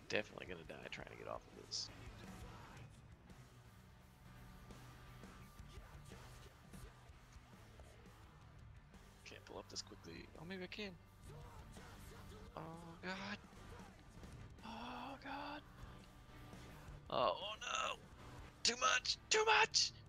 Definitely gonna die trying to get off of this. Can't pull up this quickly. Oh, maybe I can. Oh god. Oh god. Oh no. Too much. Too much.